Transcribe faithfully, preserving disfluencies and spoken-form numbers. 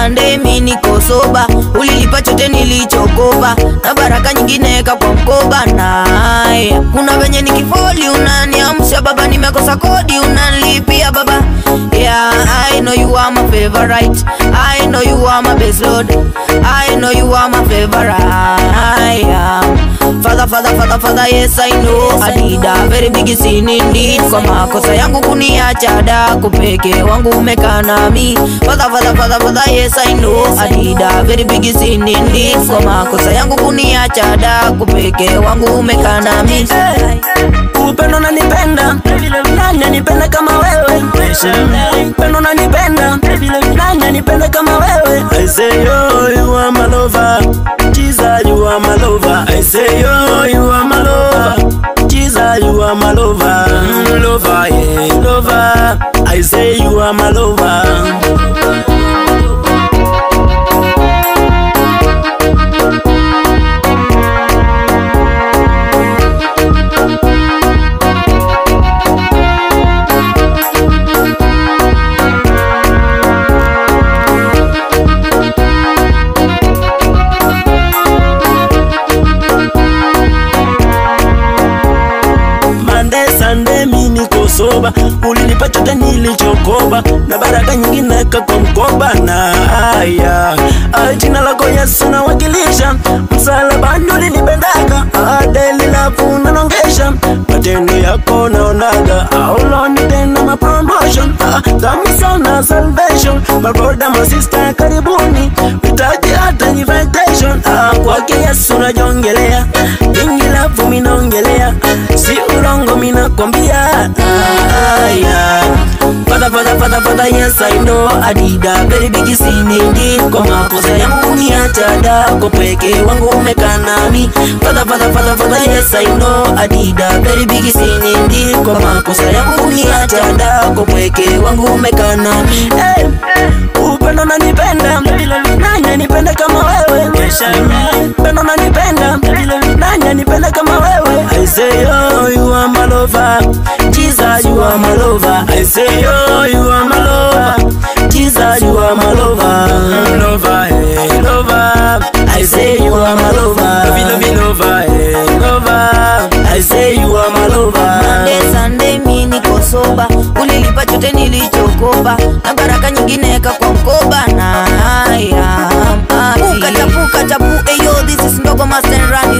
Sunday mimi niko soba, ulilipa chote nilichokopa, na baraka nyingine kwa mkoba. Nae kuna venye nikifoli unaniamsha baba, nimekosa kodi unanilipia baba. Yeah, I know you are my favorite, I know you are my best Lord, I know you are my favorite. Father, father, father, father, yes I know I did a very big sin indeed. Kwa makosa yangu kuniacha dako peke wangu umekaa nami. Father, father, father, father, yes I know I did a very big sin indeed. Kwa makosa yangu kuniacha dako peke wangu umekaa nami. Upendo unanipenda, nani anipenda kama wewe? Upendo unanipenda, nani anipenda kama wewe? I say yo, you are my lover, Jesus, you are my lover. I say yo, you are my lover, Jesus, you are my lover. Mm, lover, yeah, lover. I say you are my lover. Sunday mimi niko soba, ulinipa chote nilichokopa, na baraka nyingine kwa mkoba. Na haya jina lako Yesu nawakilisha, msalabani ulinipendaka, daily love unanongesha, matendo yako naonaga, auloni tena ma promotion, tamu sana salvation. My brother, my sister, karibuni, witaji hata invitation, kwake Yesu najongelea, mingi love mimi naongelea, si urongo mimi nakwambia. Father, father, father, father, yes I know I did a very big sin indeed. Kwa makosa yangu uniacha dako peke wangu umekaa nami. Father, father, father, father, yes I know I did a very big sin indeed. Kwa makosa yangu uniacha dako peke wangu umekaa nami. Hey, upendo unanipenda, nani anipenda kama wewe? Upendo unanipenda, nani anipenda kama wewe? I say oh, you are my lover, Jesus, you are my lover. I say oh, you are my lover, Jesus, you are my lover. Lover, hey, lover. I say you are my lover. Love you, lover, hey, lover. I say you are my lover. Monday, Sunday mimi niko soba, ulilipa chote nilichokopa, na baraka nyingine kwa mkoba. Na haya puka tapu, puka tapu, eyo, this is dogomaster and Ryan